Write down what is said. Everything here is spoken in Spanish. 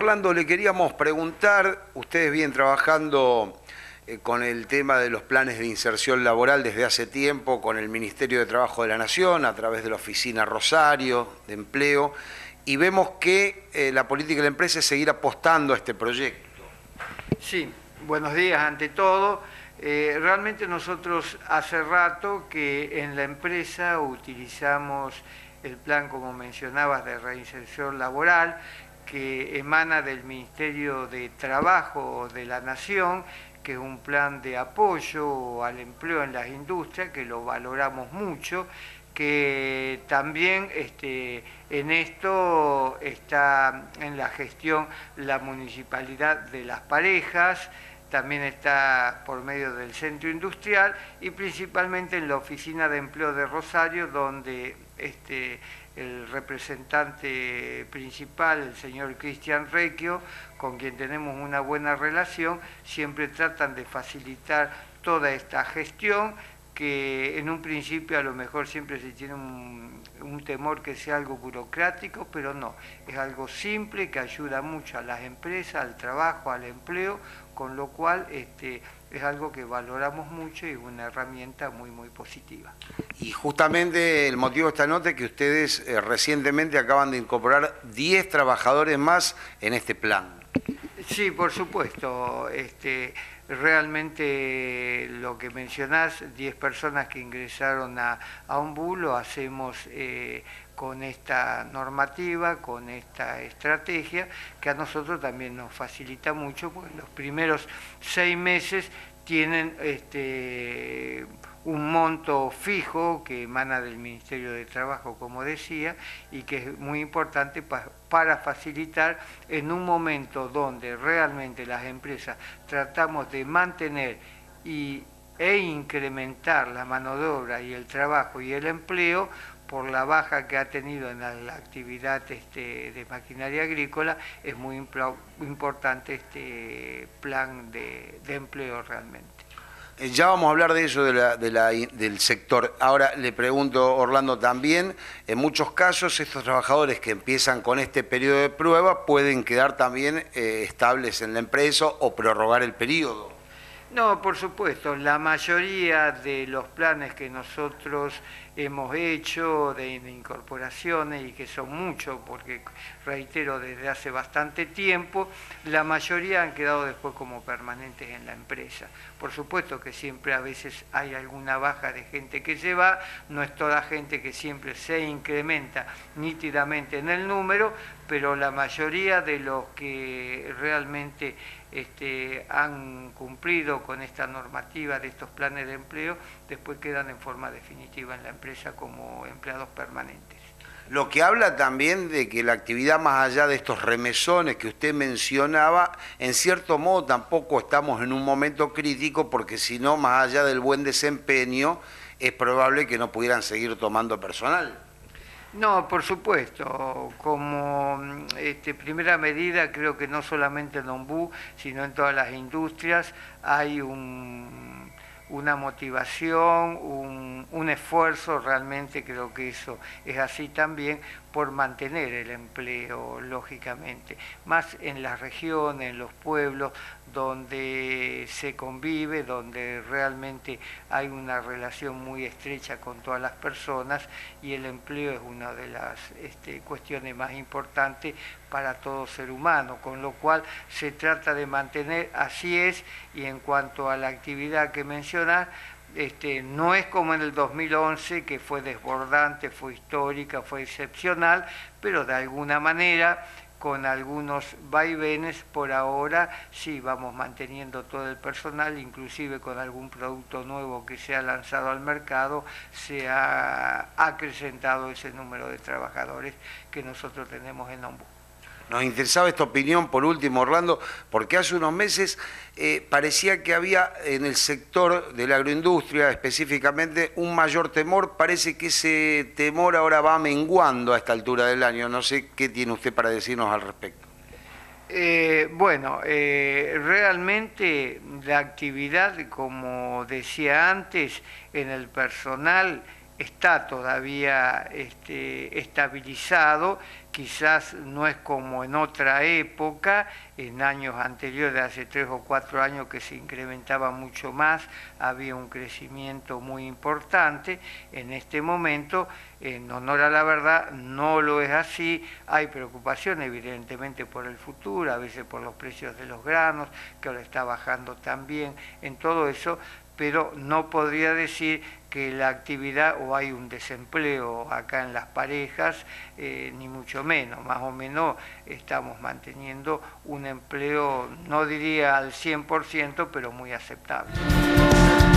Orlando, le queríamos preguntar, ustedes vienen trabajando con el tema de los planes de inserción laboral desde hace tiempo con el Ministerio de Trabajo de la Nación, a través de la Oficina Rosario de Empleo, y vemos que la política de la empresa es seguir apostando a este proyecto. Sí, buenos días ante todo. Realmente nosotros hace rato que en la empresa utilizamos el plan, como mencionabas, de reinserción laboral, que emana del Ministerio de Trabajo de la Nación, que es un plan de apoyo al empleo en las industrias, que lo valoramos mucho, que también en esto está en la gestión la Municipalidad de Las Parejas, también está por medio del Centro Industrial y principalmente en la Oficina de Empleo de Rosario, donde el representante principal, el señor Cristian Recchio, con quien tenemos una buena relación, siempre tratan de facilitar toda esta gestión, que en un principio a lo mejor siempre se tiene un temor que sea algo burocrático, pero no, es algo simple que ayuda mucho a las empresas, al trabajo, al empleo, con lo cual es algo que valoramos mucho y es una herramienta muy, muy positiva. Y justamente el motivo de esta nota es que ustedes recientemente acaban de incorporar 10 trabajadores más en este plan. Sí, por supuesto. Realmente lo que mencionás, 10 personas que ingresaron a ONBU, lo hacemos con esta normativa, con esta estrategia, que a nosotros también nos facilita mucho, porque los primeros 6 meses tienen un monto fijo que emana del Ministerio de Trabajo, como decía, y que es muy importante para facilitar en un momento donde realmente las empresas tratamos de mantener e incrementar la mano de obra y el trabajo y el empleo por la baja que ha tenido en la actividad de maquinaria agrícola. Es muy importante este plan de empleo realmente. Ya vamos a hablar de eso, del sector. Ahora le pregunto, Orlando, también, en muchos casos estos trabajadores que empiezan con este periodo de prueba pueden quedar también estables en la empresa o prorrogar el periodo. No, por supuesto, la mayoría de los planes que nosotros hemos hecho de incorporaciones, y que son muchos, porque reitero, desde hace bastante tiempo, la mayoría han quedado después como permanentes en la empresa. Por supuesto que siempre a veces hay alguna baja de gente que se va, no es toda gente que siempre se incrementa nítidamente en el número, pero la mayoría de los que realmente han cumplido con esta normativa de estos planes de empleo, después quedan en forma definitiva en la empresa como empleados permanentes. Lo que habla también de que la actividad, más allá de estos remesones que usted mencionaba, en cierto modo tampoco estamos en un momento crítico, porque si no, más allá del buen desempeño, es probable que no pudieran seguir tomando personal. No, por supuesto, como primera medida, creo que no solamente en ONBU, sino en todas las industrias hay una motivación, un esfuerzo, realmente creo que eso es así también, por mantener el empleo, lógicamente, más en las regiones, en los pueblos, donde se convive, donde realmente hay una relación muy estrecha con todas las personas, y el empleo es una de las cuestiones más importantes para todo ser humano, con lo cual se trata de mantener, así es. Y en cuanto a la actividad que mencionas, no es como en el 2011, que fue desbordante, fue histórica, fue excepcional, pero de alguna manera, con algunos vaivenes, por ahora sí vamos manteniendo todo el personal, inclusive con algún producto nuevo que se ha lanzado al mercado, se ha acrecentado ese número de trabajadores que nosotros tenemos en ONBU. Nos interesaba esta opinión, por último, Orlando, porque hace unos meses parecía que había en el sector de la agroindustria específicamente un mayor temor. Parece que ese temor ahora va menguando a esta altura del año. No sé qué tiene usted para decirnos al respecto. Realmente la actividad, como decía antes, en el personal está todavía estabilizado, quizás no es como en otra época, en años anteriores, hace 3 o 4 años que se incrementaba mucho más, había un crecimiento muy importante. En este momento, en honor a la verdad, no lo es así. Hay preocupación evidentemente por el futuro, a veces por los precios de los granos, que ahora está bajando también, en todo eso, pero no podría decir que la actividad o hay un desempleo acá en las parejas, ni mucho menos, más o menos estamos manteniendo un empleo, no diría al 100%, pero muy aceptable.